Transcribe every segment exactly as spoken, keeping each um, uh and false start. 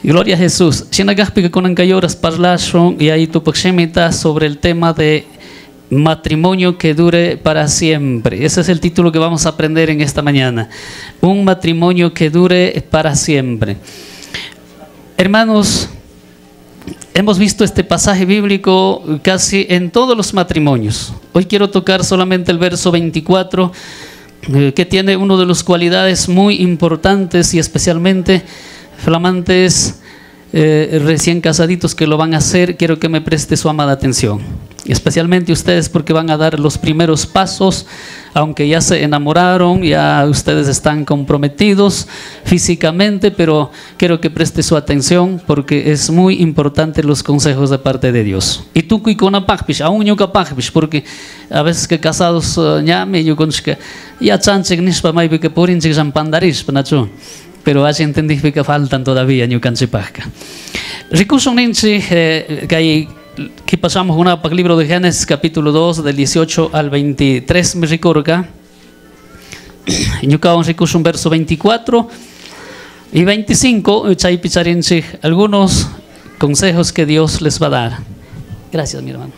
Gloria a Jesús. Shinagahpi con ancayoras parlashon y ahí tu pachemita sobre el tema de matrimonio que dure para siempre. Ese es el título que vamos a aprender en esta mañana. Un matrimonio que dure para siempre. Hermanos, hemos visto este pasaje bíblico casi en todos los matrimonios. Hoy quiero tocar solamente el verso veinticuatro, eh, que tiene una de las cualidades muy importantes y especialmente flamantes, eh, recién casaditos que lo van a hacer. Quiero que me preste su amada atención, especialmente ustedes, porque van a dar los primeros pasos, aunque ya se enamoraron, ya ustedes están comprometidos físicamente, pero quiero que preste su atención porque es muy importante los consejos de parte de Dios. Y tú cuicona pagpish, aún yo capagpish, porque a veces que casados ya me yo con que ya chanchek nispa mai que porin chik jampandarish panacho, pero así entendí que faltan todavía ñu canchipasca. Recurso ninchi que hay. Aquí pasamos una para el libro de Génesis capítulo dos del dieciocho al veintitrés, me recuerdo acá. Y yo acabo de un verso veinticuatro y veinticinco, algunos consejos que Dios les va a dar. Gracias, mi hermano.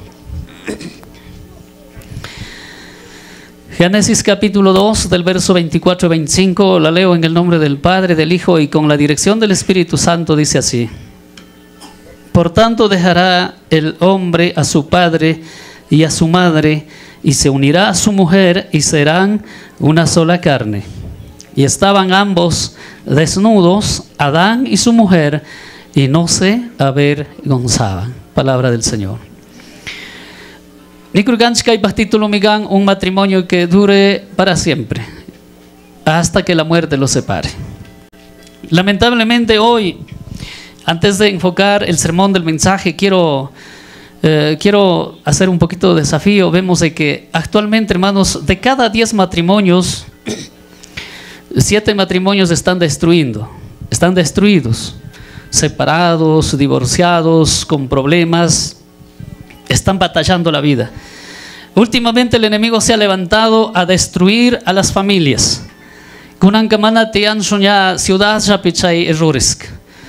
Génesis capítulo dos del verso veinticuatro y veinticinco, la leo en el nombre del Padre, del Hijo y con la dirección del Espíritu Santo, dice así. Por tanto dejará el hombre a su padre y a su madre y se unirá a su mujer y serán una sola carne. Y estaban ambos desnudos, Adán y su mujer, y no se avergonzaban. Palabra del Señor. Un matrimonio que dure para siempre, hasta que la muerte los separe. Lamentablemente hoy, antes de enfocar el sermón del mensaje, quiero, eh, quiero hacer un poquito de desafío. Vemos de que actualmente, hermanos, de cada diez matrimonios, siete matrimonios están destruyendo, están destruidos, separados, divorciados, con problemas, están batallando la vida. Últimamente el enemigo se ha levantado a destruir a las familias. Kunankamana tian sunya ciudad ya pichay errorisk.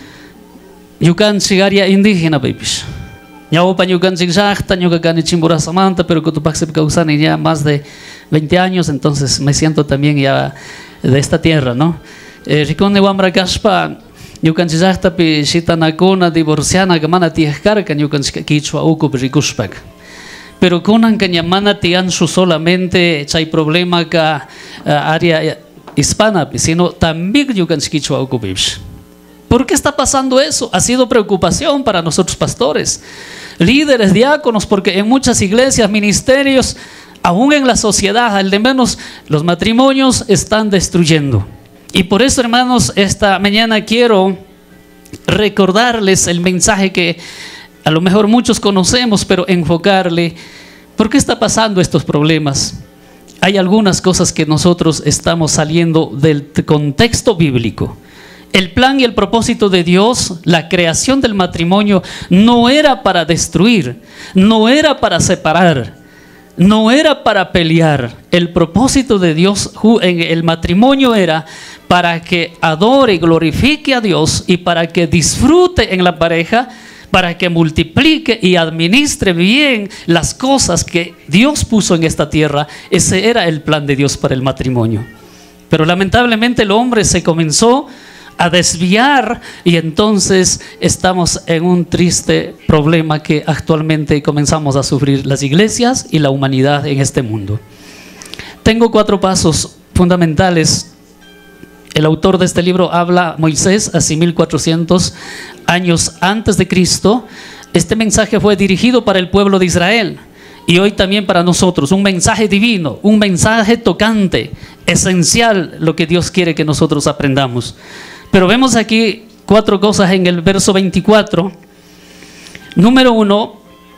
Yukan sigaria indígena babies. Ya opa yukan sigzachta, yukan chimbura samanta, pero que tu paxe causan ya más de veinte años, entonces me siento también ya de esta tierra, ¿no? Ricone wambra kaspa, yukan sigzachta pi shitanakona divorciana gamana tieskar kan yukan kichwa uku rikushpak. Pero kunan kanyamana tiansu solamente chay problema ka área hispana, sino también yukan kichwa uku bibs. ¿Por qué está pasando eso? Ha sido preocupación para nosotros pastores, líderes, diáconos, porque en muchas iglesias, ministerios, aún en la sociedad, al de menos los matrimonios están destruyendo. Y por eso, hermanos, esta mañana quiero recordarles el mensaje que a lo mejor muchos conocemos, pero enfocarle. ¿Por qué está pasando estos problemas? Hay algunas cosas que nosotros estamos saliendo del contexto bíblico. El plan y el propósito de Dios, la creación del matrimonio, no era para destruir, no era para separar, no era para pelear. El propósito de Dios en el matrimonio era para que adore y glorifique a Dios y para que disfrute en la pareja, para que multiplique y administre bien las cosas que Dios puso en esta tierra. Ese era el plan de Dios para el matrimonio. Pero lamentablemente el hombre se comenzó a desviar y entonces estamos en un triste problema que actualmente comenzamos a sufrir las iglesias y la humanidad en este mundo. Tengo cuatro pasos fundamentales. El autor de este libro habla Moisés hace mil cuatrocientos años antes de Cristo. Este mensaje fue dirigido para el pueblo de Israel y hoy también para nosotros. Un mensaje divino, un mensaje tocante, esencial, lo que Dios quiere que nosotros aprendamos. Pero vemos aquí cuatro cosas en el verso veinticuatro. Número uno,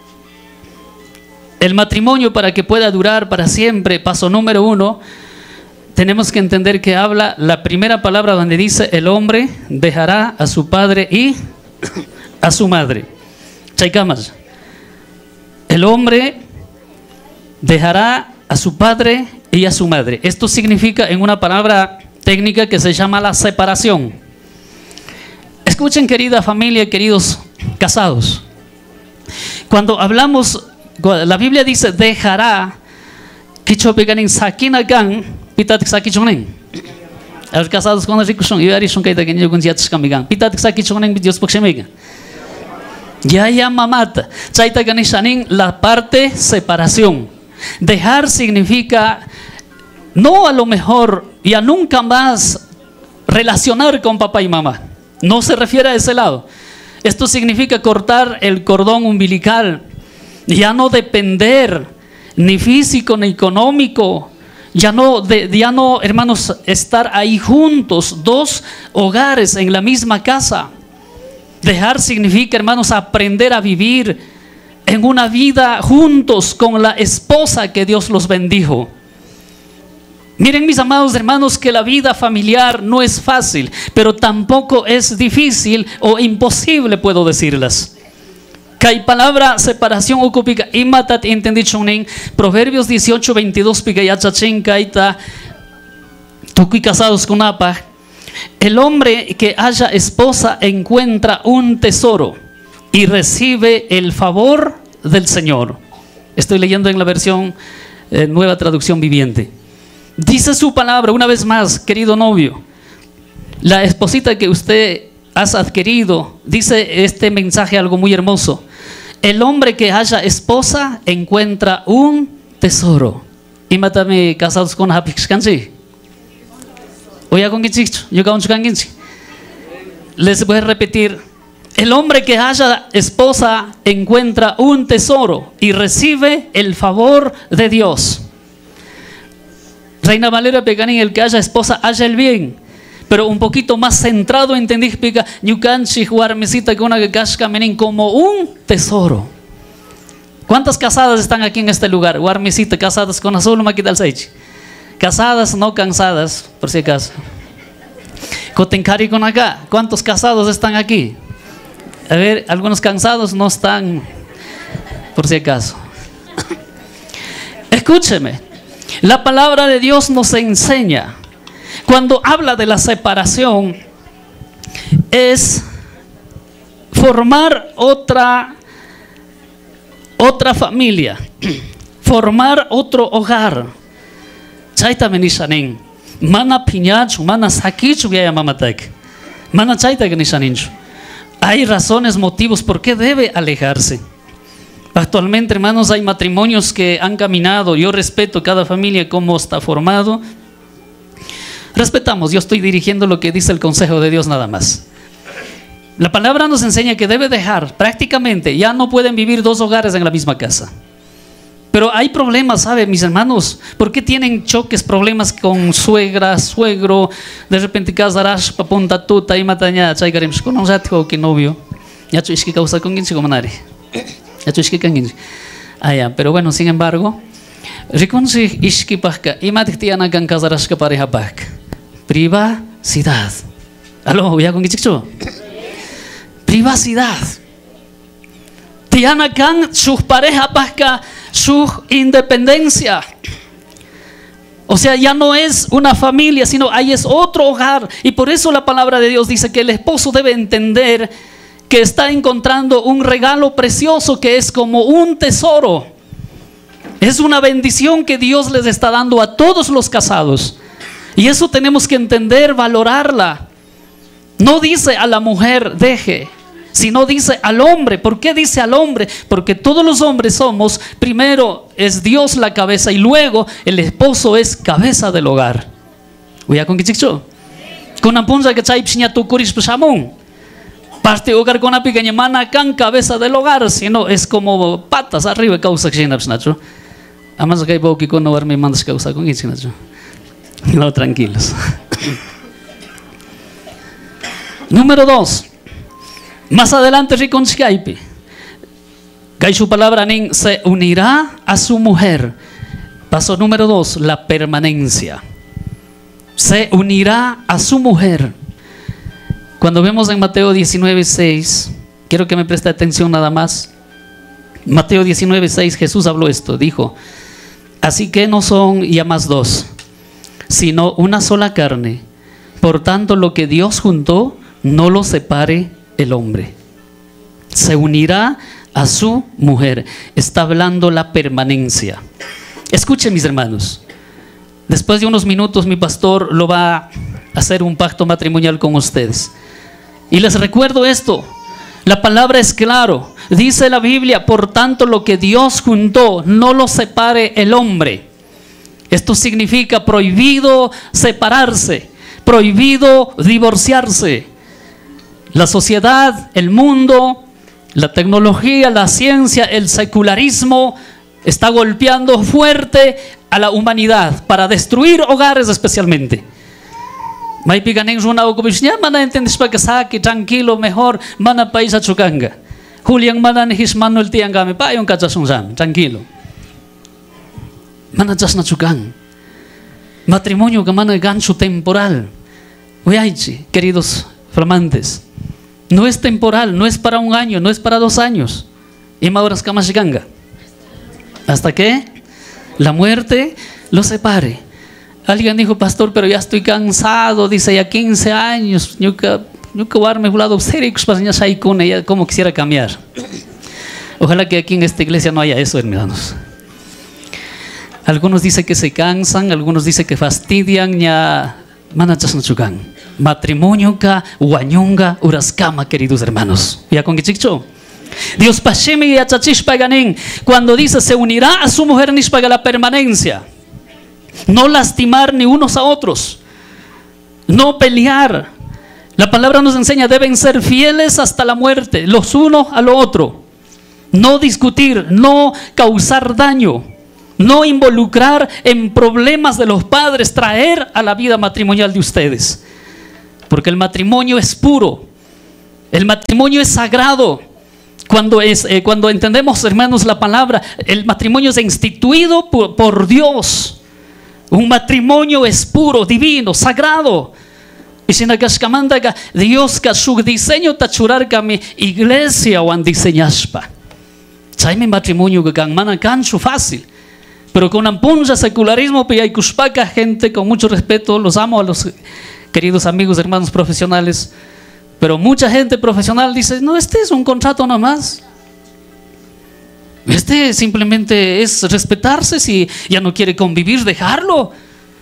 el matrimonio para que pueda durar para siempre. Paso número uno, tenemos que entender que habla la primera palabra donde dice el hombre dejará a su padre y a su madre. Chaycamas. El hombre dejará a su padre y a su madre. Esto significa en una palabra técnica que se llama la separación. Escuchen, querida familia, queridos casados. Cuando hablamos, la Biblia dice, dejará. A los casados con los ricos son, yo son que te yo con ya te Pita que son Dios porque me ya ya mamata. Chaita ganishanin la parte separación. Dejar significa no a lo mejor ya nunca más relacionar con papá y mamá. No se refiere a ese lado. Esto significa cortar el cordón umbilical, ya no depender ni físico ni económico, ya no, de, ya no, hermanos, estar ahí juntos, dos hogares en la misma casa. Dejar significa, hermanos, aprender a vivir en una vida juntos con la esposa que Dios los bendijo. Miren, mis amados hermanos, que la vida familiar no es fácil, pero tampoco es difícil o imposible, puedo decirles. Que hay palabra separación ocupica imatat entendichonen. Proverbios dieciocho veintidós pica yachachen kaita tuki casados con apa. El hombre que haya esposa encuentra un tesoro y recibe el favor del Señor. Estoy leyendo en la versión eh, Nueva Traducción Viviente. Dice su palabra una vez más, querido novio, la esposita que usted has adquirido, dice este mensaje algo muy hermoso. El hombre que haya esposa encuentra un tesoro. Y mátame casados con Hapixcansi. Oye, con Quichicho, yo con Chucanguinchi. Les voy a repetir. El hombre que haya esposa encuentra un tesoro y recibe el favor de Dios. Reina Valera Peganín, el que haya esposa haya el bien, pero un poquito más centrado, entendí, pica, yucanchi, guarmesita, que una que casca menin como un tesoro. ¿Cuántas casadas están aquí en este lugar? Guarmesita, casadas con azul, maquital seich. Casadas, no cansadas, por si acaso. Cotencari con acá. ¿Cuántos casados están aquí? A ver, algunos cansados no están, por si acaso. Escúcheme. La palabra de Dios nos enseña, cuando habla de la separación, es formar otra, otra familia, formar otro hogar. Chaita menishanin, mana piñachu, mana sakichu ya mamatek, mana chaita genishaninchu. Hay razones, motivos por qué debe alejarse. Actualmente, hermanos, hay matrimonios que han caminado. Yo respeto cada familia cómo está formado. Respetamos, yo estoy dirigiendo lo que dice el consejo de Dios nada más. La palabra nos enseña que debe dejar, prácticamente, ya no pueden vivir dos hogares en la misma casa. Pero hay problemas, ¿sabe, mis hermanos? ¿Por qué tienen choques, problemas con suegra, suegro? De repente casarás, papunta tuta y mataña, chaygaremos con un ratio que novio. Ya tú es que causa con quien se comanare. Ya tú es que canguin. Ah, ya, pero bueno, sin embargo, reconoce ishki pasca y matictiana can casarás que pareja pasca. Privacidad. Aló, ya con quichicho. Privacidad. Tiana can sus pareja pasca su independencia. O sea, ya no es una familia, sino ahí es otro hogar. Y por eso la palabra de Dios dice que el esposo debe entender que está encontrando un regalo precioso que es como un tesoro. Es una bendición que Dios les está dando a todos los casados. Y eso tenemos que entender, valorarla. No dice a la mujer deje, sino dice al hombre. ¿Por qué dice al hombre? Porque todos los hombres somos, primero es Dios la cabeza y luego el esposo es cabeza del hogar. Oye, ¿con qué chico? Con una punza que chay psiña tu curis pusamón. Parte hogar con una pequeña mana can cabeza del hogar, sino es como patas arriba causa que nacho. Además que hay poco que con no verme mandas causa con eso nacho. No, tranquilos. Número dos. Más adelante Ricon Skype. Que su palabra nin se unirá a su mujer. Paso número dos, la permanencia. Se unirá a su mujer. Cuando vemos en Mateo diecinueve seis, quiero que me preste atención nada más. Mateo diecinueve seis, Jesús habló esto, dijo: así que no son ya más dos, sino una sola carne. Por tanto, lo que Dios juntó, no lo separe el hombre. Se unirá a su mujer. Está hablando la permanencia. Escuchen, mis hermanos. Después de unos minutos mi pastor lo va a hacer un pacto matrimonial con ustedes. Y les recuerdo esto. La palabra es claro. Dice la Biblia, por tanto lo que Dios juntó, no lo separe el hombre. Esto significa prohibido separarse, prohibido divorciarse. La sociedad, el mundo, la tecnología, la ciencia, el secularismo está golpeando fuerte a la humanidad para destruir hogares especialmente. May piganing una okubishnya mana entiendes pa kasaki tranquilo mejor mana paisa chukanga. Juliang mana nihis manuel tiang kami pa yung kachasungsan tranquilo. Mana jas na chukang. Matrimonio que mana gancho temporal. Uyaichi, queridos flamantes. No es temporal, no es para un año, no es para dos años. Y maduras kamashiganga. ¿Hasta que la muerte lo separe? Alguien dijo, pastor, pero ya estoy cansado, dice, ya quince años, yo que guardarme un lado serio, ya como quisiera cambiar. Ojalá que aquí en esta iglesia no haya eso, hermanos. Algunos dicen que se cansan, algunos dicen que fastidian, ya manachas no chucan. Matrimonio ka guanyunga uraskama, queridos hermanos. ¿Ya con qué chicho? Dios pashemi y achachish paganin, cuando dice se unirá a su mujer nish paga la permanencia. No lastimar ni unos a otros, no pelear. La palabra nos enseña, deben ser fieles hasta la muerte, los unos a lo otro. No discutir, no causar daño, no involucrar en problemas de los padres, traer a la vida matrimonial de ustedes. Porque el matrimonio es puro, el matrimonio es sagrado. Cuando, es, eh, cuando entendemos, hermanos, la palabra, el matrimonio es instituido por, por Dios. Un matrimonio es puro, divino, sagrado. Y si Dios que su diseño tachurar que mi iglesia o han diseñaspa. Chaime matrimonio que can mana cancho fácil. Pero con un punja secularismo que hay cuspaca gente con mucho respeto, los amo a los queridos amigos, hermanos profesionales. Pero mucha gente profesional dice, no, este es un contrato nomás. Este simplemente es respetarse, si ya no quiere convivir, dejarlo.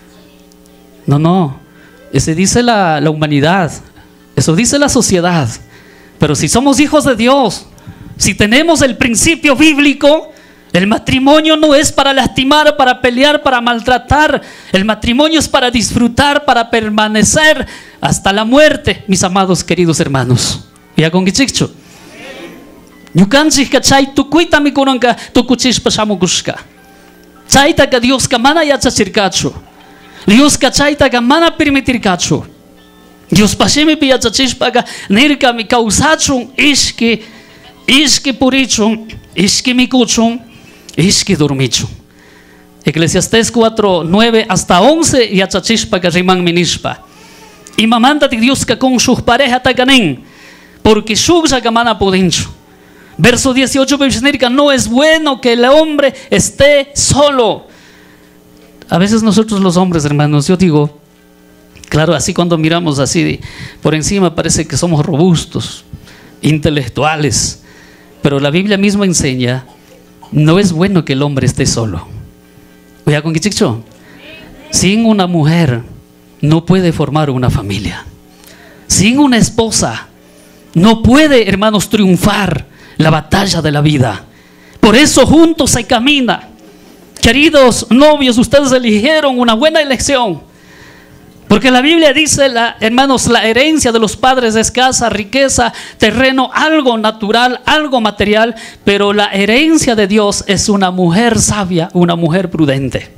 No, no. Ese dice la, la humanidad. Eso dice la sociedad. Pero si somos hijos de Dios, si tenemos el principio bíblico, el matrimonio no es para lastimar, para pelear, para maltratar. El matrimonio es para disfrutar, para permanecer hasta la muerte, mis amados queridos hermanos. ¿Ya con qué chicho? Yukanchik ka chay tukuita mi kunanka tukuchish pasamukushka. Chayta ka Dios ka mana yachachirkachu. Dios ka chayta ka mana permitirkachu. Dios pashimi pi yachachishpa ka nirka mi causachun ishki ishki purichun ishki mikuchun ishki dormichun. Eclesiastés cuatro, nueve hasta once yachachishpa ka riman minishpa. Y mamanta Dios ka con sus pareja takanen porque shugsa ka mana pudinchu. Verso dieciocho, no es bueno que el hombre esté solo. A veces nosotros los hombres, hermanos, yo digo, claro, así cuando miramos así por encima parece que somos robustos, intelectuales. Pero la Biblia misma enseña, no es bueno que el hombre esté solo. Oiga, ¿con qué chicho? Sin una mujer no puede formar una familia. Sin una esposa no puede, hermanos, triunfar la batalla de la vida. Por eso juntos se camina. Queridos novios, ustedes eligieron una buena elección. Porque la Biblia dice, la, hermanos, la herencia de los padres es casa, riqueza, terreno, algo natural, algo material. Pero la herencia de Dios es una mujer sabia, una mujer prudente.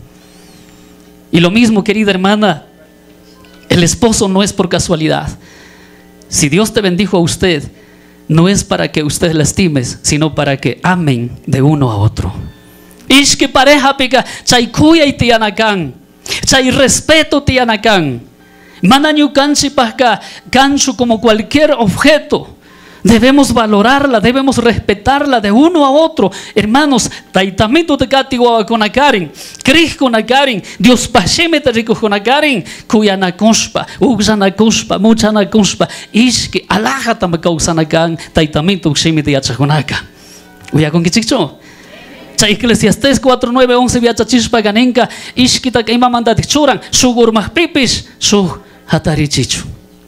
Y lo mismo, querida hermana, el esposo no es por casualidad. Si Dios te bendijo a usted, no es para que usted lastimes, sino para que amen de uno a otro. Ishki pareja pica, chay kuya y tianakan, chay respeto tianakan. Manañu kanchi pasca, kanchu como cualquier objeto. Debemos valorarla, debemos respetarla de uno a otro. Hermanos, taitamito te catigo con akarin, cris con akarin, Dios pasheme te rico con akarin, cuyana conspa, uxana conspa, muchana conspa, ishki alaja tamakauxanakan, taitamito uximi te yachajonaka. Uya con kichicho. Eclesiastés cuatro, nueve, once viacha chispa ganenka, ishkita que ima manda churan, sugur mahpipis, su hatarichichu.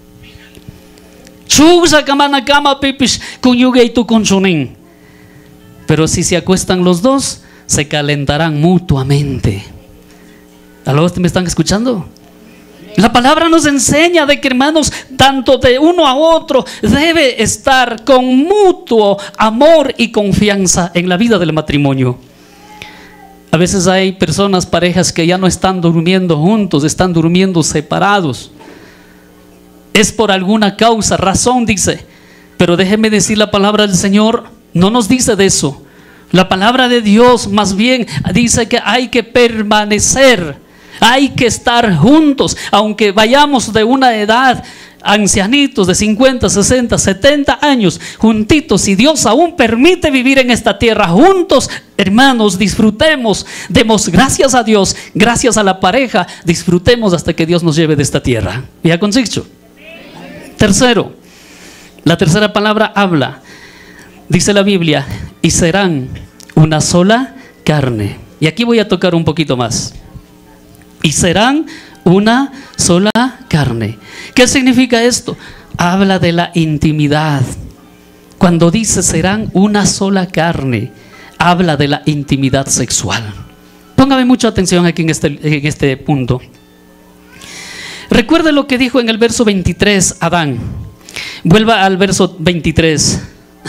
Susa kamana kama pipis, kunyuge y tu consunin. Pero si se acuestan los dos, se calentarán mutuamente. ¿Aló? ¿Me están escuchando? La palabra nos enseña de que, hermanos, tanto de uno a otro debe estar con mutuo amor y confianza en la vida del matrimonio. A veces hay personas, parejas que ya no están durmiendo juntos, están durmiendo separados. Es por alguna causa, razón, dice. Pero déjeme decir, la palabra del Señor no nos dice de eso. La palabra de Dios más bien dice que hay que permanecer, hay que estar juntos, aunque vayamos de una edad, ancianitos de cincuenta, sesenta, setenta años, juntitos. Si Dios aún permite vivir en esta tierra juntos, hermanos, disfrutemos, demos gracias a Dios, gracias a la pareja, disfrutemos hasta que Dios nos lleve de esta tierra. ¿Ya consigo? Tercero, la tercera palabra habla, dice la Biblia, y serán una sola carne. Y aquí voy a tocar un poquito más. Y serán una sola carne. ¿Qué significa esto? Habla de la intimidad. Cuando dice serán una sola carne, habla de la intimidad sexual. Póngame mucha atención aquí en este, en este punto. Recuerde lo que dijo en el verso veintitrés Adán. Vuelva al verso veintitrés.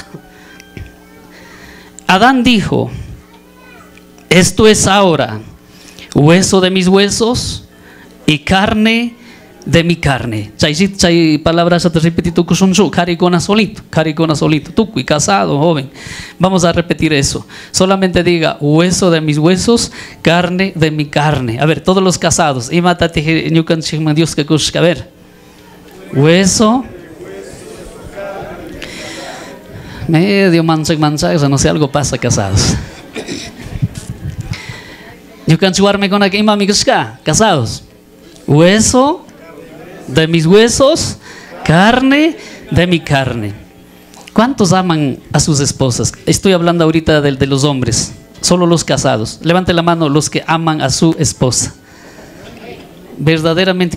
Adán dijo: esto es ahora hueso de mis huesos y carne de mi carne. Chay palabras te repetido kusunsu, caricona solito, caricona solito, tú y casado, joven. Vamos a repetir eso. Solamente diga hueso de mis huesos, carne de mi carne. A ver, todos los casados. Y mátate Dios que kushka. A ver. Hueso. Medio mancha mancha, no sé, algo pasa casados. Yo can chuarme con aquí, mami, casados. Hueso de mis huesos, carne de mi carne. ¿Cuántos aman a sus esposas? Estoy hablando ahorita de, de los hombres, solo los casados. Levante la mano los que aman a su esposa. Verdaderamente,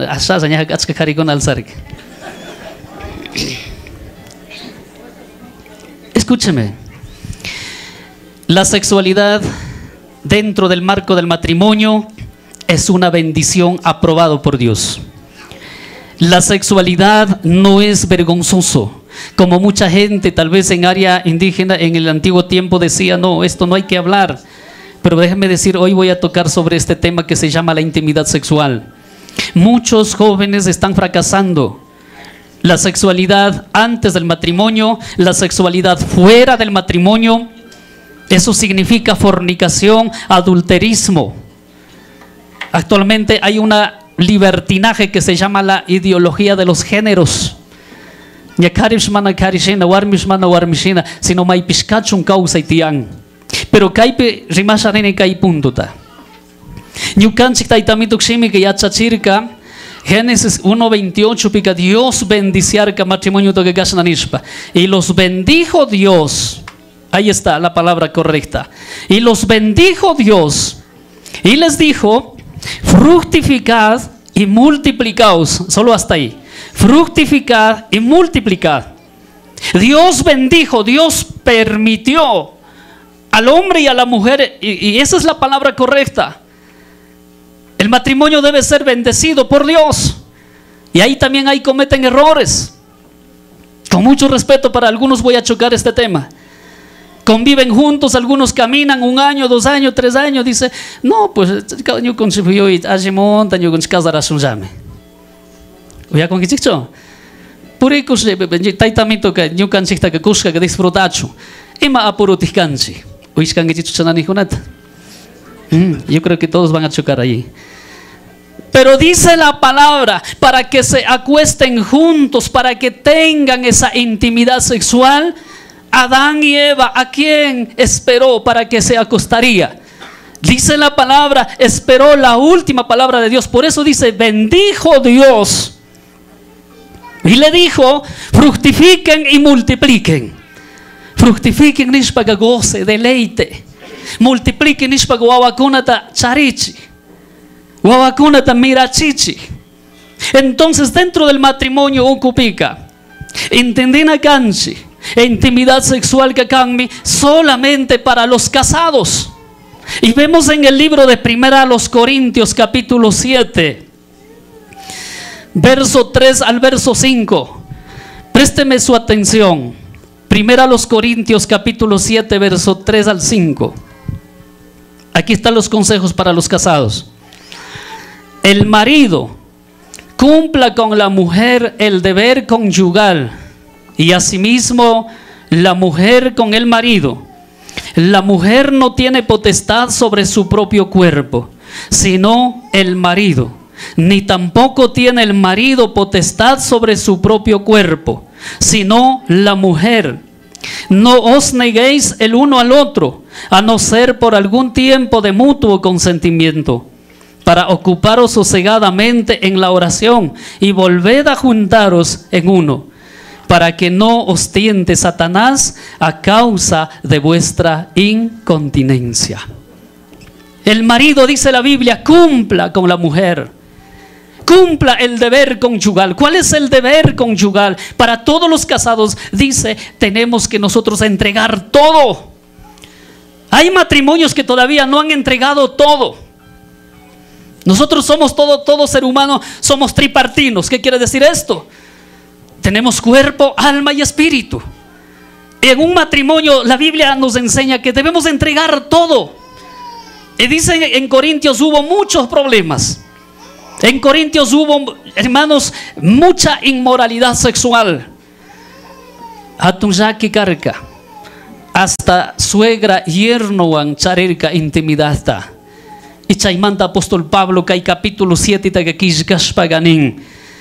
escúcheme. La sexualidad dentro del marco del matrimonio es una bendición aprobado por Dios. La sexualidad no es vergonzoso, como mucha gente tal vez en área indígena en el antiguo tiempo decía, no, esto no hay que hablar. Pero déjenme decir, hoy voy a tocar sobre este tema que se llama la intimidad sexual. Muchos jóvenes están fracasando. La sexualidad antes del matrimonio, la sexualidad fuera del matrimonio, eso significa fornicación, adulterismo. Actualmente hay una libertinaje que se llama la ideología de los géneros. Sino mai piscachun causa itian. Pero caipe rimasarene cai puntuta. Ñukanchik taytamituk shimi que yachachirka Génesis uno veintiocho pica Dios bendiciarka matrimonio to que gasnanishpa. Y los bendijo Dios. Ahí está la palabra correcta. Y los bendijo Dios. Y les dijo: fructificad y multiplicaos. Solo hasta ahí. Fructificad y multiplicad. Dios bendijo, Dios permitió al hombre y a la mujer, y, y esa es la palabra correcta. El matrimonio debe ser bendecido por Dios. Y ahí también ahí cometen errores. Con mucho respeto para algunos voy a chocar este tema. Conviven juntos, algunos caminan un año, dos años, tres años. Dice, no, pues yo consigo y hace monta, yo con casar a su llame. ¿Ya con qué chico? Por ahí que taitamito que yo cansita que cusca que disfrutacho. Ima apurutis cansi. Oís can que chicho chanani jonata. Yo creo que todos van a chocar allí. Pero dice la palabra, para que se acuesten juntos, para que tengan esa intimidad sexual. Adán y Eva, ¿a quién esperó para que se acostaría? Dice la palabra, esperó la última palabra de Dios. Por eso dice, bendijo Dios y le dijo, fructifiquen y multipliquen. Fructifiquen nishpaga goce, deleite. Multipliquen nishpaga wawakunata charichi, wawakunata mirachichi. Entonces dentro del matrimonio ocupica entendina canchi, intimidad sexual que canmi solamente para los casados. Y vemos en el libro de Primera a los Corintios capítulo siete, verso tres al verso cinco. Présteme su atención. Primera a los Corintios capítulo siete, verso tres al cinco. Aquí están los consejos para los casados. El marido cumpla con la mujer el deber conyugal, y asimismo la mujer con el marido. La mujer no tiene potestad sobre su propio cuerpo, sino el marido. Ni tampoco tiene el marido potestad sobre su propio cuerpo, sino la mujer. No os neguéis el uno al otro, a no ser por algún tiempo de mutuo consentimiento, para ocuparos sosegadamente en la oración, y volved a juntaros en uno, para que no os tiente Satanás a causa de vuestra incontinencia. El marido, dice la Biblia, cumpla con la mujer, cumpla el deber conyugal. ¿Cuál es el deber conyugal? Para todos los casados, dice, tenemos que nosotros entregar todo. Hay matrimonios que todavía no han entregado todo. Nosotros somos todo, todo ser humano, somos tripartinos. ¿Qué quiere decir esto? Tenemos cuerpo, alma y espíritu. En un matrimonio la Biblia nos enseña que debemos entregar todo. Y dice en Corintios hubo muchos problemas. En Corintios hubo, hermanos, mucha inmoralidad sexual. Hatuyaki karka, hasta suegra yernoan charirka intimidad. Y chaymanta apóstol Pablo kay capítulo siete tagakishkashpaganin.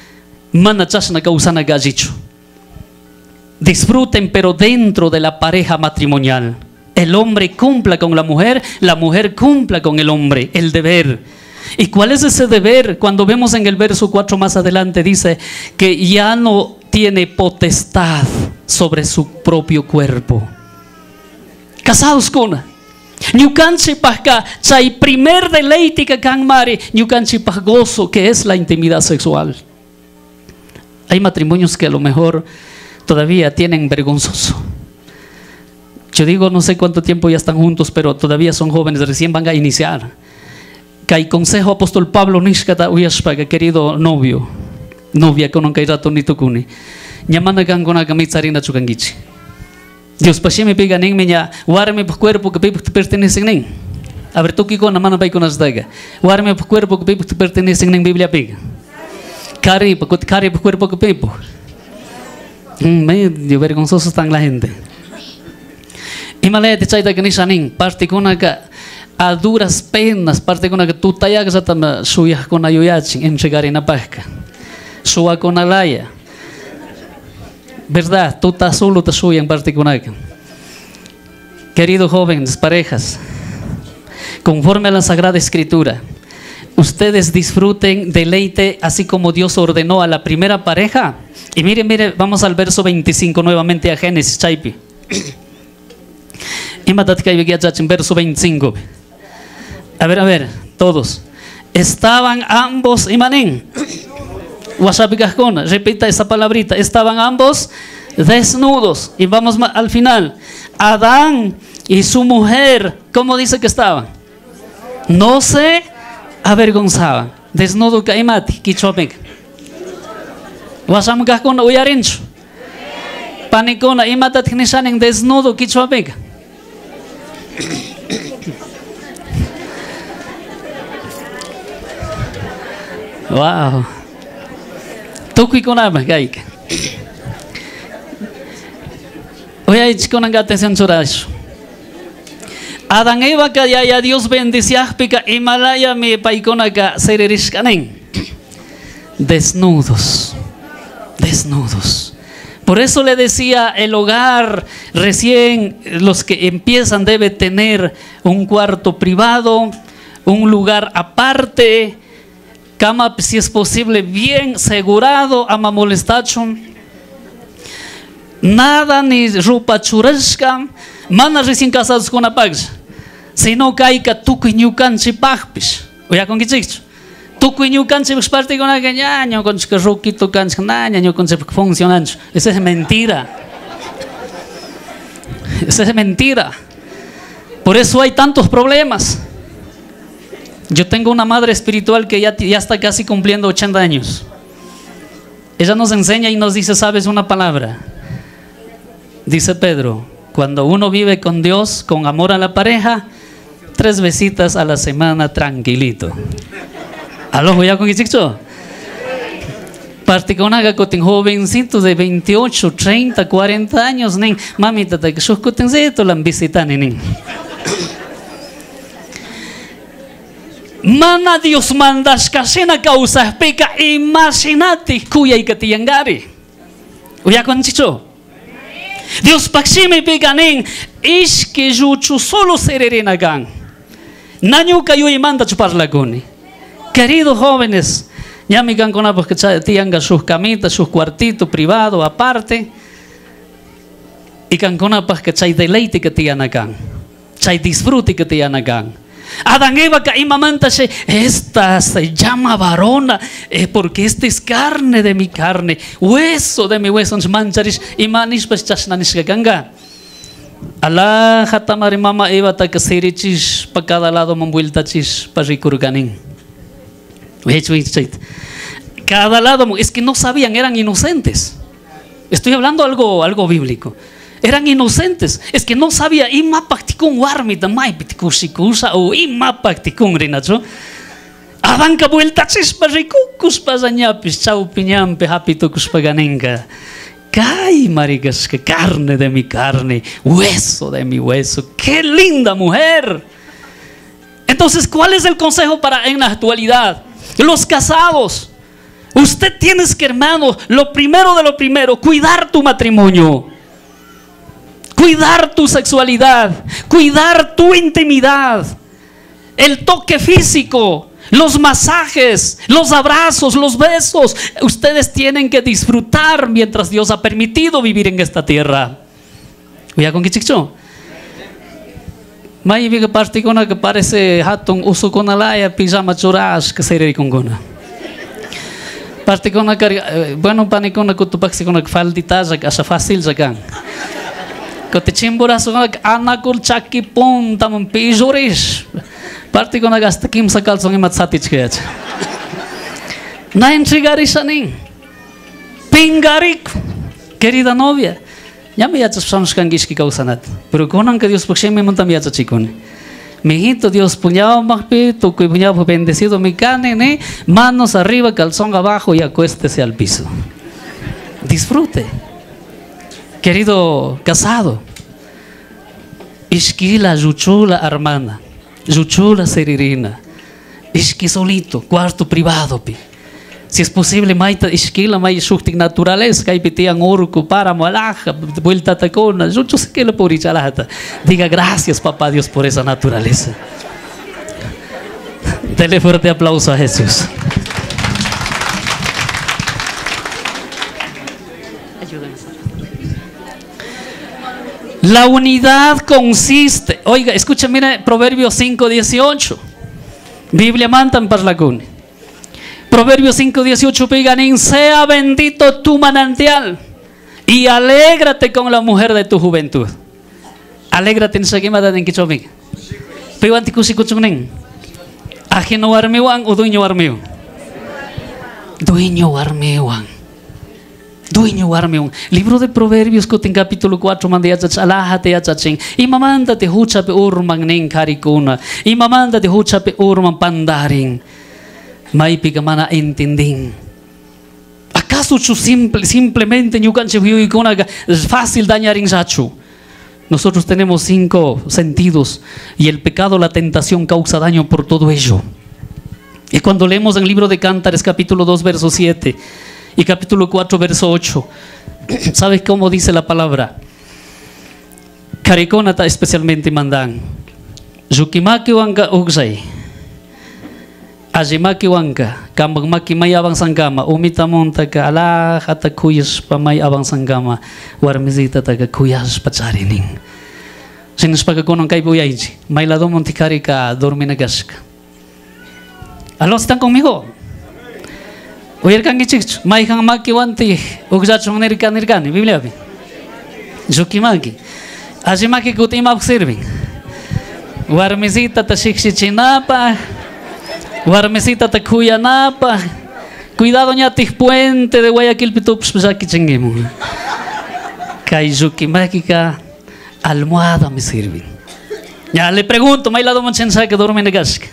Disfruten, pero dentro de la pareja matrimonial. El hombre cumpla con la mujer, la mujer cumpla con el hombre, el deber. ¿Y cuál es ese deber? Cuando vemos en el verso cuatro más adelante, dice que ya no tiene potestad sobre su propio cuerpo. Casados con ñucanchi pasca, chay primer deleite que can mari, ñucanchi pas gozo, que es la intimidad sexual. Hay matrimonios que a lo mejor todavía tienen vergonzoso. Yo digo, no sé cuánto tiempo ya están juntos, pero todavía son jóvenes, recién van a iniciar. Que hay consejo apóstol Pablo Nishkata Uyashpaga, querido novio, novia con un kairato nitukuni. Ñamana gangona gamitsarina chukangichi. Dios pashe me pega nen meña, guarme por cuerpo que te pertenecen nen. A ver, tú kiko na mano pai con as daga. Guarme por cuerpo que te pertenecen nen Biblia pega. Cari, cari por cuerpo que pepo. Medio vergonzoso están la gente. Y malaya te chaita que ni shanin, parte con acá a duras penas, parte con acá tú tayagas atama suya con ayuyachin en llegar en apasca. Suya con alaya. ¿Verdad? Tú estás solo, te suya en parte con acá. Queridos jóvenes, parejas, conforme a la Sagrada Escritura, ustedes disfruten, deleite, así como Dios ordenó a la primera pareja. Y mire, mire, vamos al verso veinticinco nuevamente a Génesis, Chaipi. Verso veinticinco. A ver, a ver, todos. Estaban ambos, imanen. Repita esa palabrita. Estaban ambos desnudos. Y vamos al final. Adán y su mujer, ¿cómo dice que estaban? No se avergonzaban. Desnudo caimati, quichopec. Wasam gakona uyarincho. Panicona imatat knishanen desnudo quichopec. Wow. Toki konama gaik. Oye, chikona atención chorasho. Adán Eva kaya ya Dios bendicia pica Himalaya me paikona ka sererishkanen. desnudos, desnudos. Por eso le decía, el hogar recién, los que empiezan debe tener un cuarto privado, un lugar aparte, cama si es posible bien segurado, ama molestacho. Nada ni ropa churashka, mana recién casados con apags, sino que hay que tuku ñukanchi pagpis. Oya con qué chicho. Tuku ñukanchi parte con la gañaño con que roquito canch naña con que funcionan. Esa es mentira. Esa es mentira. Por eso hay tantos problemas. Yo tengo una madre espiritual que ya, ya está casi cumpliendo ochenta años. Ella nos enseña y nos dice, ¿sabes una palabra? Dice Pedro, cuando uno vive con Dios, con amor a la pareja, tres visitas a la semana tranquilito. ¿Aló, ya con chico? Particular con jovencitos de veintiocho, treinta, cuarenta años, nen, mamita, te que sus cotenceto la visitan, nen. Mana Dios mandas casena causa explica, imagínate cuya y que te yangari. ¿Ya con chico? Dios paxime peganen, es que yo solo sererena gan. Naño cayó y manda chupar la goni. Queridos jóvenes, ya me gan con porque tengan sus camitas, sus cuartitos privados aparte. Y can con que chay deleite que te acá, chay disfrute que te acá. Adán Eva que imamanta se esta se llama varona eh, porque esta es carne de mi carne, hueso de mi hueso, mancharish y manish pues chasnanish que ganga. Allah hatamari mama Eva ta que serichis pa cada lado mambuelta chis pa rikurganin. Cada lado es que no sabían, eran inocentes. Estoy hablando algo algo bíblico. Eran inocentes, es que no sabía ima practicun warmi da mai pitikushikusa o ima practicun rinacho. Avanca vuelta chispa rikukus pazañapis chau piñampe hapitukus paganenga. Cay maricas, que carne de mi carne, hueso de mi hueso. Qué linda mujer. Entonces, ¿cuál es el consejo para en la actualidad? Los casados, usted tienes que, hermano, lo primero de lo primero, cuidar tu matrimonio. Cuidar tu sexualidad, cuidar tu intimidad, el toque físico, los masajes, los abrazos, los besos. Ustedes tienen que disfrutar mientras Dios ha permitido vivir en esta tierra. ¿Ya con qué chicho? May vi que parte con que parece hatun uso con alaya pijama churash que se con gona. Parte con que bueno pani con que tu paxi con que faldita ya que fácil ya kan. Que te chimburas con que anakul chaki pon tamam pijurish. Parte con que hasta kim sakal son imat satich que. Na entregarishanin. Pingarik, querida novia. Ya me yachas son kangish ki kausanat. Pero conan que Dios porque me monta mi yacha chicone. Mijito, Dios puñado magpi, tu puñado bendecido mi cane, ne, manos arriba, calzón abajo y acuéstese al piso. Disfrute. Querido casado. Isquila, yuchula, hermana. Yuchula, seririna. Isqui solito, cuarto privado, pi. Si es posible, maita isquila, may shuktik naturaleza, kay pitiang urco, para malaja, vuelta tacona, yo sé que lo por ichalata. Diga gracias, papá Dios, por esa naturaleza. Dele fuerte aplauso a Jesús. La unidad consiste, oiga, escucha, mira, Proverbios cinco dieciocho. Biblia mantan parlacuni. Proverbios cinco dieciocho, peganín, sea bendito tu manantial y alégrate con la mujer de tu juventud. Alégrate en seguimada de Kichomig. Pero antikushikuchunin. Ajeno armiwan o dueño armiwan. Dueño armiwan. Dueño armiwan. Libro de Proverbios, en capítulo cuatro, mandayachach alájate yachachin. Y mamanda te huchape urman nin karikuna. Y mamanda te huchape urman pandarin. May pigamana entendin. ¿Acaso chu simple, simplemente es fácil dañar en sachu? Nosotros tenemos cinco sentidos y el pecado, la tentación causa daño por todo ello. Y cuando leemos el libro de Cántares, capítulo dos, verso siete, y capítulo cuatro, verso ocho, ¿sabes cómo dice la palabra? Cariconata especialmente mandan. Yukimaki wanka ugsay. Ajimaki wanka. Kambagmaki may abang sanggama. Umita monta ka ala hata kuyas pa may abang sanggama. Warmizita taga kuyas pacharining. Sinos pagkakunong kay buyayji. May lado montikari ka dormi nagaska. Alo, ¿están conmigo? Oyer kang ichich. May kang makiwanti. Ugsachong nirkan nirkan. Biblia bi. Yukimaki. Ajimaki kutimap sirving. Warmizita ta shikshichinapa. Warmizita ta kuyanapa. Cuidado ñatih puente de Guayaquil pitups pesaki chingimu. Kay yukimaki ka almohada me sirven. Ya le pregunto, ¿may lado monchensa que duerme en gask?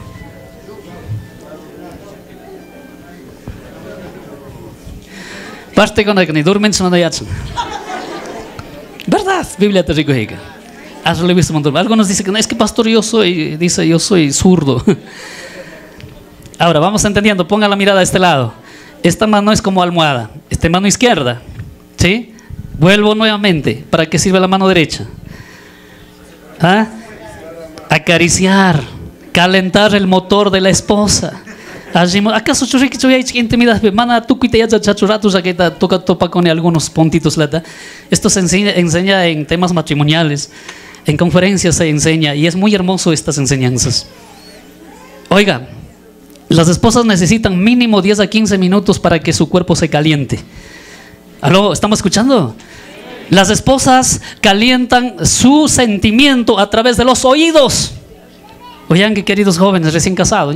Paste con la que ni duermen se mandayatsan. ¿Verdad? Biblia te rico higa. Has le visto montón. Algunos dicen que no, es que pastor yo soy, dice yo soy zurdo. Ahora vamos entendiendo, ponga la mirada a este lado. Esta mano es como almohada, esta mano izquierda, ¿sí? Vuelvo nuevamente, ¿para qué sirve la mano derecha? ¿Ah? Acariciar, calentar el motor de la esposa. ¿Acaso intimidad? Mana tú ya chachuratos aquí toca topa con algunos puntitos lata. Esto se enseña, enseña en temas matrimoniales, en conferencias se enseña y es muy hermoso estas enseñanzas. Oiga, las esposas necesitan mínimo diez a quince minutos para que su cuerpo se caliente. ¿Aló? ¿Estamos escuchando? Las esposas calientan su sentimiento a través de los oídos. Oigan, que queridos jóvenes recién casados,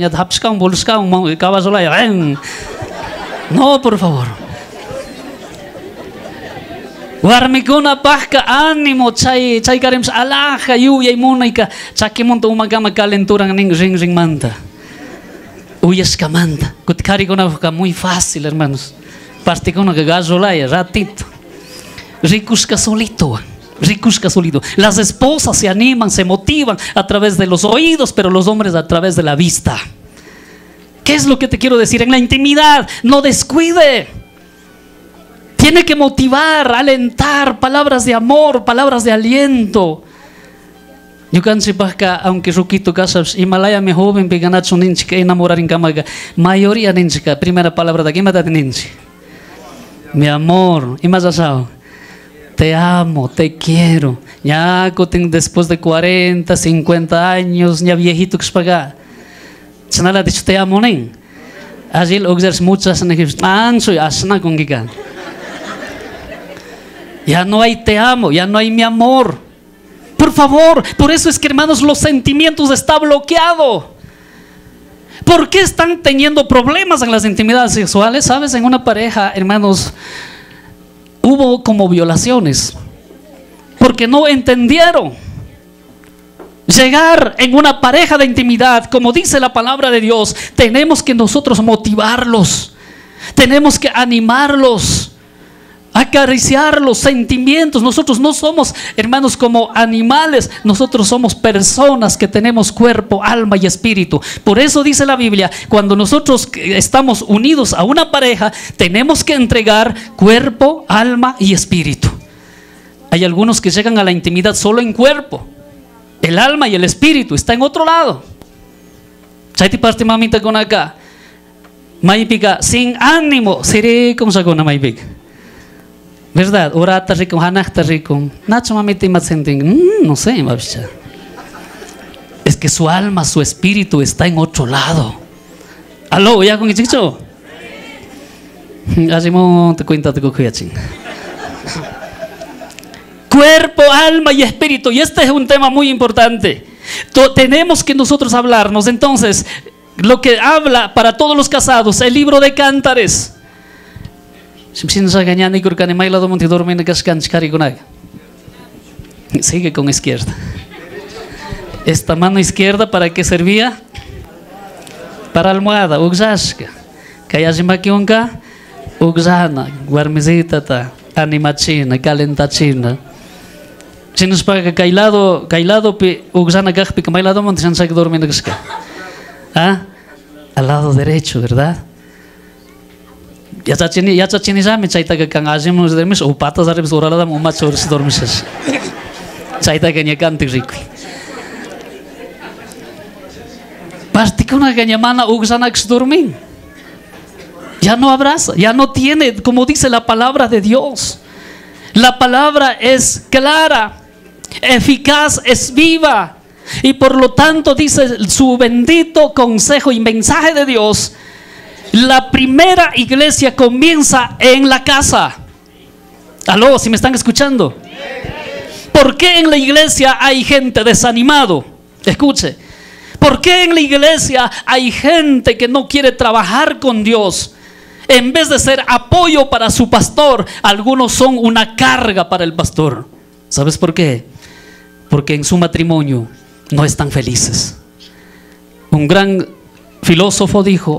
no, por favor. Warmikuna pahka ánimo chay chay karems alaja yuya y munaika chakimonto umagama calenturan ning ring ring manta. Uyas camanta. Kutkari kuna muy fácil, hermanos. Particona que gasolaya ratito. Ricusca solito. Ricusca solito. Las esposas se animan, se motivan a través de los oídos, pero los hombres a través de la vista. ¿Qué es lo que te quiero decir? En la intimidad, no descuide. Tiene que motivar, alentar, palabras de amor, palabras de aliento. Yo cansi pasca, aunque ruquito casas, Himalaya me joven, peganatsu ninchika, enamorar en camaga. Mayoría ninchika, primera palabra de aquí, matate ninchi. Mi amor, y más asado. Te amo, te quiero. Ya después de cuarenta, cincuenta años, ya viejito que es pagar. Chanala dicho te amo, ¿no? Allí lo exerce muchas energías. Ancho y asna con gigan. Ya no hay te amo, ya no hay mi amor. Por favor, por eso es que, hermanos, los sentimientos están bloqueados. ¿Por qué están teniendo problemas en las intimidades sexuales? ¿Sabes? En una pareja, hermanos, hubo como violaciones porque no entendieron. Llegar en una pareja de intimidad, como dice la palabra de Dios, tenemos que nosotros motivarlos, tenemos que animarlos, acariciar los sentimientos. Nosotros no somos, hermanos, como animales, nosotros somos personas que tenemos cuerpo, alma y espíritu. Por eso dice la Biblia, cuando nosotros estamos unidos a una pareja, tenemos que entregar cuerpo, alma y espíritu. Hay algunos que llegan a la intimidad solo en cuerpo, el alma y el espíritu está en otro lado. Chaiti parte mamita con acá, maipika sin ánimo, seré como sacona maipika. ¿Verdad? Orata rico, hanakta rico. Nacho mamita y no sé, mabicha. Es que su alma, su espíritu está en otro lado. ¿Aló? ¿Ya con el chicho? Así te cuenta de cocuachín. Cuerpo, alma y espíritu. Y este es un tema muy importante. Tenemos que nosotros hablarnos. Entonces, lo que habla para todos los casados, el libro de Cántares. Sigue con izquierda. Esta mano izquierda, ¿para qué servía? Para almohada, uxashka. Kayashimaki-unka, uxana, guarmizita, animachina, calentachina. Si nos paga cailado, cailado, uxana gajpi, kamailado, montisansak dormina. ¿Ah? al lado derecho, ¿verdad? Ya chachini ya chachini jami chaita que kan ajim nos dormimos o patas arriba orala da uma chor se dormimos. Chaita que ni canti rico. Pastica una gañamana uxana que dormir. Ya no abraza, ya no tiene, como dice la palabra de Dios. La palabra es clara, eficaz, es viva. Y por lo tanto dice su bendito consejo y mensaje de Dios. La primera iglesia comienza en la casa. Aló, si me están escuchando. ¿Por qué en la iglesia hay gente desanimado? Escuche. ¿Por qué en la iglesia hay gente que no quiere trabajar con Dios? En vez de ser apoyo para su pastor, algunos son una carga para el pastor. ¿Sabes por qué? Porque en su matrimonio no están felices. Un gran filósofo dijo: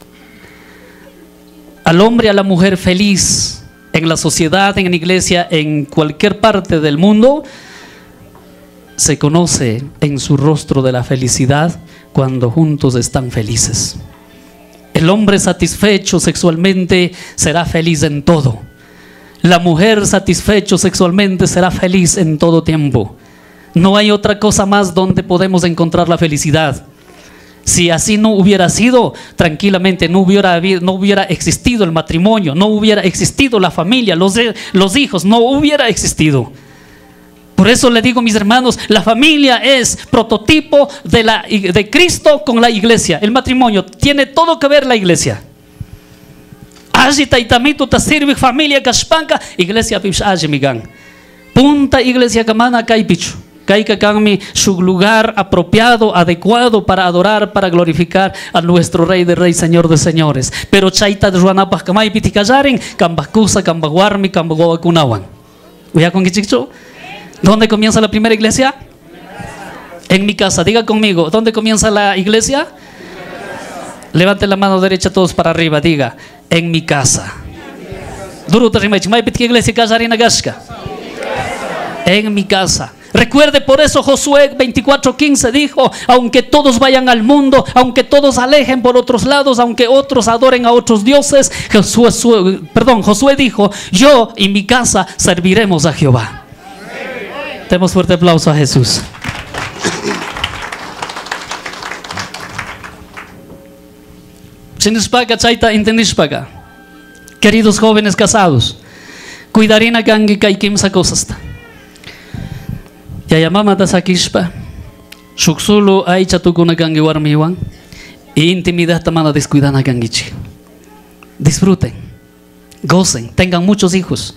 al hombre y a la mujer feliz en la sociedad, en la iglesia, en cualquier parte del mundo, se conoce en su rostro de la felicidad cuando juntos están felices. El hombre satisfecho sexualmente será feliz en todo. La mujer satisfecho sexualmente será feliz en todo tiempo. No hay otra cosa más donde podemos encontrar la felicidad. Si así no hubiera sido, tranquilamente no hubiera, no hubiera existido el matrimonio, no hubiera existido la familia, los, los hijos, no hubiera existido. Por eso le digo, mis hermanos, la familia es prototipo de, la, de Cristo con la iglesia. El matrimonio tiene todo que ver la iglesia. Familia Kashpanka, iglesia Pishajimigan. Punta iglesia Kamana Kaipichu. Kaikakanmi, su lugar apropiado, adecuado para adorar, para glorificar a nuestro Rey de Reyes, Señor de Señores. Pero Chaita de Juanapas Kamay Pitikayarin, Kambakusa, Kambaguarmi, Kambaguakunawan. ¿Voy a con Kichicho? ¿Dónde comienza la primera iglesia? En mi casa. Diga conmigo, ¿dónde comienza la iglesia? Levante la mano derecha todos para arriba, diga, en mi casa. En mi casa. Recuerde, por eso Josué veinticuatro quince dijo: aunque todos vayan al mundo, aunque todos alejen por otros lados, aunque otros adoren a otros dioses, Josué, perdón, Josué dijo: yo y mi casa serviremos a Jehová. Demos fuerte aplauso a Jesús. Queridos jóvenes casados, cuidarina gangi kaikimsa cosasta. Yayamama tasakishpa, shuksulu aichatukuna gangi warmiwan, y intimidad tamana descuidana gangichi. Disfruten, gocen, tengan muchos hijos.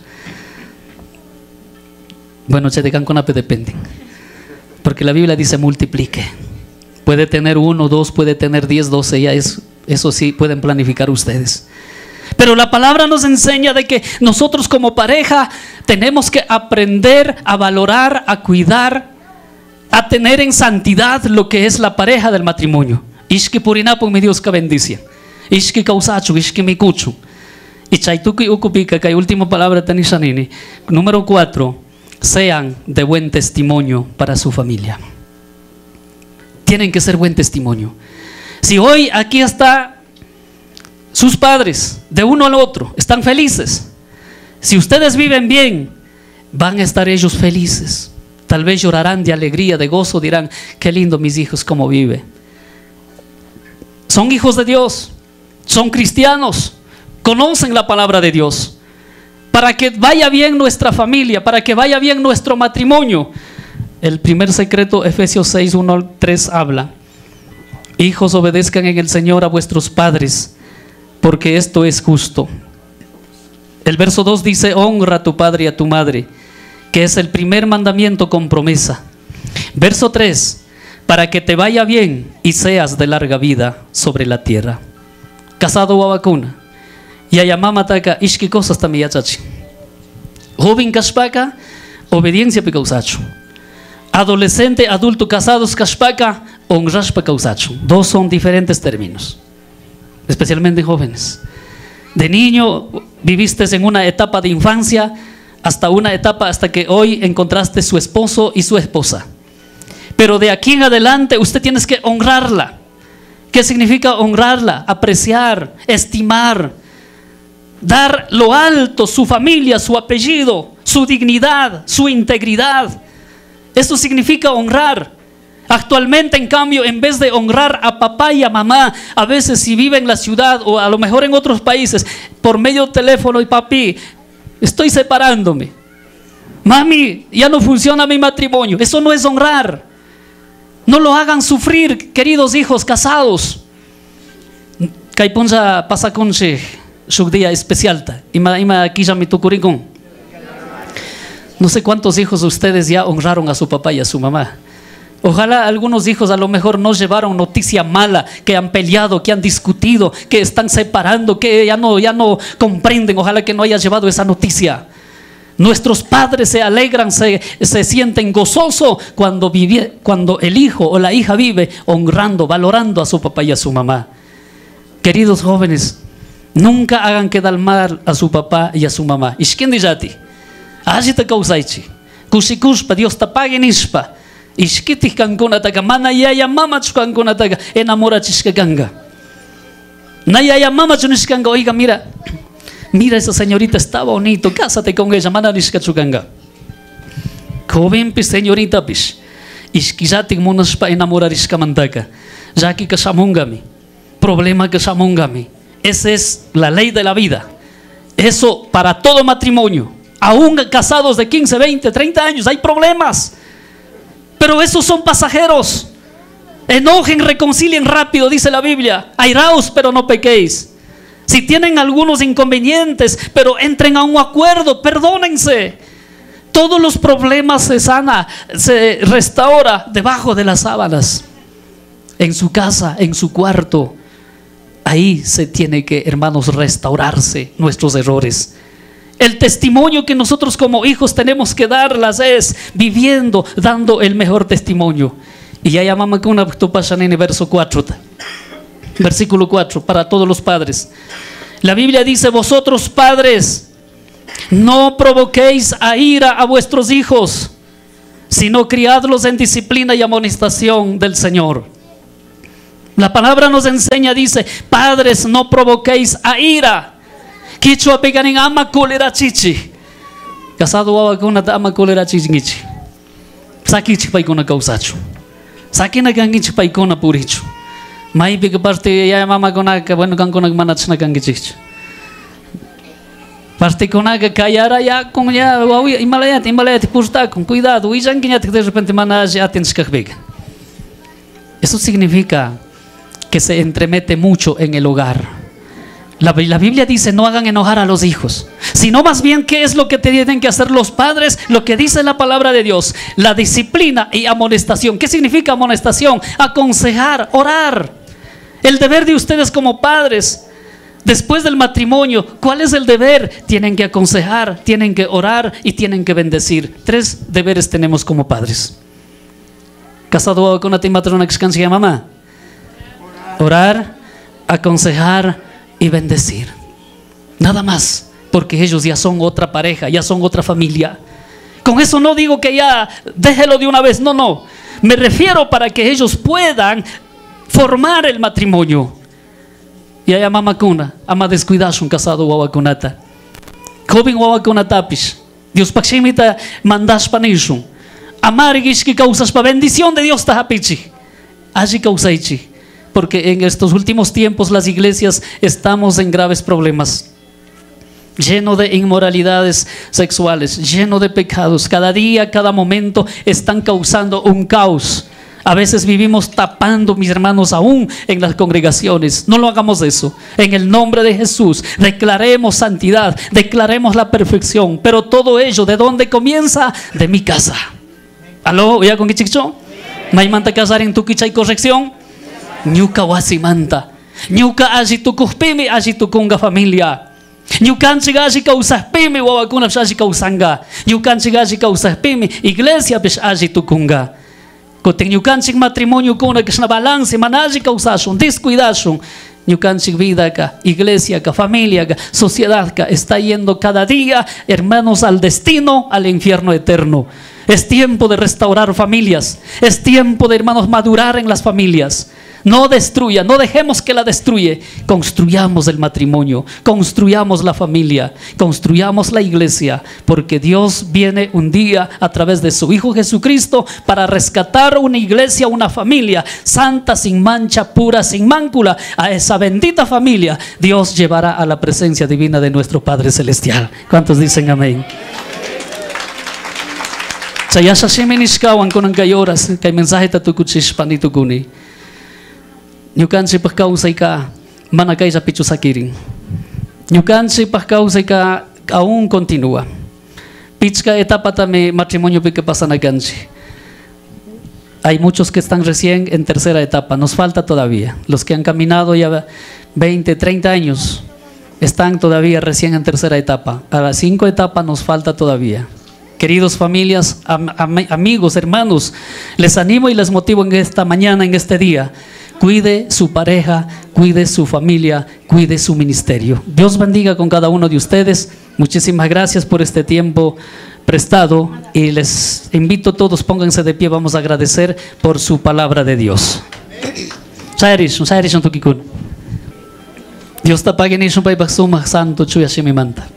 Bueno, Chetecanconape depende, porque la Biblia dice multiplique. Puede tener uno, dos, puede tener diez, doce, ya es, eso sí pueden planificar ustedes. Pero la palabra nos enseña de que nosotros como pareja tenemos que aprender a valorar, a cuidar, a tener en santidad lo que es la pareja del matrimonio. Ishki purinapo mi Dios que bendice. Ishki causachu, ishki mikuchu. Y chaituki ukupika, que hay última palabra tanishanini. Número cuatro. Sean de buen testimonio para su familia. Tienen que ser buen testimonio. Si hoy aquí está sus padres, de uno al otro, están felices, si ustedes viven bien, van a estar ellos felices. Tal vez llorarán de alegría, de gozo, dirán: qué lindo mis hijos, cómo vive. Son hijos de Dios, son cristianos, conocen la palabra de Dios. Para que vaya bien nuestra familia, para que vaya bien nuestro matrimonio. El primer secreto, Efesios seis, uno al tres, habla: hijos, obedezcan en el Señor a vuestros padres, porque esto es justo. El verso dos dice: honra a tu padre y a tu madre, que es el primer mandamiento con promesa. Verso tres: para que te vaya bien y seas de larga vida sobre la tierra. Casado o vacuna. Y ayamama taka ishki cosas también yachachi. Joven kashpaka, obediencia pe causacho. Adolescente, adulto, casados kashpaka, honrashpa causacho. Dos son diferentes términos, especialmente jóvenes. De niño viviste en una etapa de infancia hasta una etapa hasta que hoy encontraste su esposo y su esposa. Pero de aquí en adelante usted tiene que honrarla. ¿Qué significa honrarla? Apreciar, estimar, dar lo alto, su familia, su apellido, su dignidad, su integridad. Eso significa honrar. Actualmente, en cambio, en vez de honrar a papá y a mamá, a veces si vive en la ciudad o a lo mejor en otros países, por medio de teléfono, y papi, estoy separándome. Mami, ya no funciona mi matrimonio. Eso no es honrar. No lo hagan sufrir, queridos hijos casados. Kaipunza pasa con su día especial. Ima ima aquí ya mi tucuricón. No sé cuántos hijos ustedes ya honraron a su papá y a su mamá. Ojalá algunos hijos a lo mejor no llevaron noticia mala, que han peleado, que han discutido, que están separando, que ya no, ya no comprenden. Ojalá que no haya llevado esa noticia. Nuestros padres se alegran, se, se sienten gozosos cuando, vive, cuando el hijo o la hija vive honrando, valorando a su papá y a su mamá. Queridos jóvenes, nunca hagan quedar mal a su papá y a su mamá. Ishkendi jati, ajita kausaichi, kushikushpa, Dios te pague nishpa. Ishkitih kankuna taka, mana yaya mama chukankuna taka, enamorachishka kanga. Na yaya mama chunishkanga, oiga, mira. Mira, esa señorita está bonito, cásate con ella, mana nishka chukanga. Joven pis señorita pis, ishkizatik monaspa enamorarishka mantaka. Jaki kashamungami, problema kashamungami. Esa es la ley de la vida. Eso para todo matrimonio. Aún casados de quince, veinte, treinta años hay problemas. Pero esos son pasajeros. Enojen, reconcilien rápido, dice la Biblia. Airaos, pero no pequéis. Si tienen algunos inconvenientes, pero entren a un acuerdo, perdónense. Todos los problemas se sana, se restaura debajo de las sábanas. En su casa, en su cuarto. Ahí se tiene que, hermanos, restaurarse nuestros errores. El testimonio que nosotros como hijos tenemos que darlas es viviendo, dando el mejor testimonio. Y ya llamamos con una en verso cuatro. Versículo cuatro, para todos los padres. La Biblia dice: vosotros padres, no provoquéis a ira a vuestros hijos, sino criadlos en disciplina y amonestación del Señor. La palabra nos enseña, dice: padres, no provoquéis a ira. Kichwa peganin ama kolera chichi. Casado wawa kuna ama kolera chichi. Saki chipaikona kausacho. Saki na gangi chipaikona puricho. Mai big parte ya mama konaka bueno kan konak manachna kan gichich. Parte konaka kayara ya con ya wawi imalayat imalayat pusta con cuidado y ya que de repente mana ya tienes que ver. Eso significa que se entremete mucho en el hogar. La, la Biblia dice: no hagan enojar a los hijos, sino más bien qué es lo que tienen que hacer los padres. Lo que dice la palabra de Dios: la disciplina y amonestación. ¿Qué significa amonestación? Aconsejar, orar. El deber de ustedes como padres, después del matrimonio, ¿cuál es el deber? Tienen que aconsejar, tienen que orar y tienen que bendecir. Tres deberes tenemos como padres. Casado con una matrona que se llama mamá. Orar, aconsejar y bendecir. Nada más, porque ellos ya son otra pareja, ya son otra familia. Con eso no digo que ya déjelo de una vez, no, no. Me refiero para que ellos puedan formar el matrimonio. Y allá mamá cuna, ama descuidas un casado wawakunata. Joven wawakunatapish. Dios pakshimita mandas panishun. Amar que causas pa bendición de Dios tahapichi. Allí causaichi. Porque en estos últimos tiempos las iglesias estamos en graves problemas. Lleno de inmoralidades sexuales, lleno de pecados. Cada día, cada momento están causando un caos. A veces vivimos tapando, mis hermanos, aún en las congregaciones. No lo hagamos eso. En el nombre de Jesús, declaremos santidad, declaremos la perfección. Pero todo ello, ¿de dónde comienza? De mi casa. ¿Aló? ¿Ya con qué chicho? ¿May manta casar en tu quicha y corrección? Ñuka wasimanta. Ñuka allí tu cuspimi, allí tu kunga familia. Ñukanchiga allí causaspimi, wawakuna allí causanga. Ñukanchiga allí causaspimi, iglesia pish allí tu kunga. Koten ñukanchik matrimonio kuna que es una balance, manaji causashun, descuidashun. Ñukanchik vida acá, iglesia acá, familia acá, sociedad acá, está yendo cada día, hermanos, al destino, al infierno eterno. Es tiempo de restaurar familias. Es tiempo de, hermanos, madurar en las familias. No destruya, no dejemos que la destruya. Construyamos el matrimonio, construyamos la familia, construyamos la iglesia, porque Dios viene un día a través de su Hijo Jesucristo para rescatar una iglesia, una familia santa, sin mancha, pura, sin mácula. A esa bendita familia Dios llevará a la presencia divina de nuestro Padre Celestial. ¿Cuántos dicen amén? Saya sa siminishkawan ko ng kayoras kay mensahe tatukuchish panito kuni. Nyukan si pagkausay ka manakay sa pichu sa kiring. Nyukan si pagkausay ka aún continúa. Pichka etapa tame matrimonio que pasa na ganchi. Hay muchos que están recién en tercera etapa, nos falta todavía. Los que han caminado ya veinte, treinta años están todavía recién en tercera etapa. A las cinco etapas nos falta todavía. Queridos familias, am, am, amigos, hermanos, les animo y les motivo en esta mañana, en este día. Cuide su pareja, cuide su familia, cuide su ministerio. Dios bendiga con cada uno de ustedes. Muchísimas gracias por este tiempo prestado y les invito a todos, pónganse de pie, vamos a agradecer por su palabra de Dios. Dios te pague ni un santo chuya manta.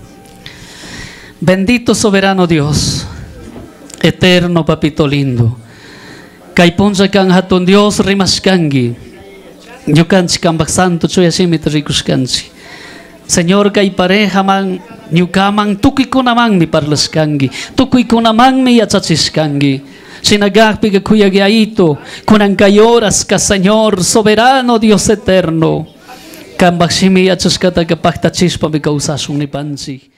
Bendito soberano Dios, eterno papito lindo. Kaipunsa kang hatun Dios rimaskangi. Nyukanchi kambak santo chuya mitrikushkanchi. Señor, kay pareja man nyukamang tukoy ko namang mi parlaskangi. Tukoy ko namang mi yatsachiskangi. Sinagakpi ka kuya gaito. Kunang kayoras ka Señor, soberano Dios eterno. Kambak simi yatsaskata kapaktachis pa mi kausasong ni pansi.